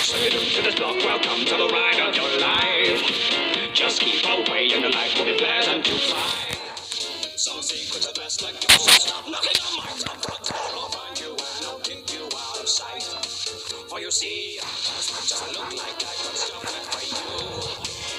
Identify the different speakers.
Speaker 1: To this block, welcome to the ride of your life. Just keep away and your life will be pleasant to find. Some secrets are best like yours, so stop knocking on my front door. I'll find you and I'll kick you out of sight. For you see, as much as I look like I got stuff left for you,